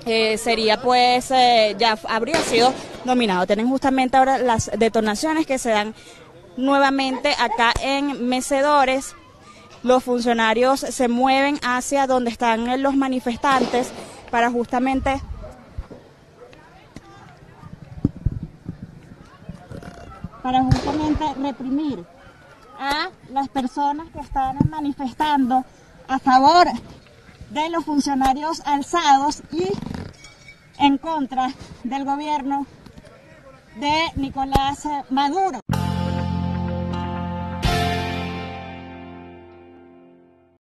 sería pues ya habría sido dominado. Tienen justamente ahora las detonaciones que se dan nuevamente acá en Mecedores. Los funcionarios se mueven hacia donde están los manifestantes para justamente reprimir a las personas que están manifestando a favor de los funcionarios alzados y en contra del gobierno de Nicolás Maduro.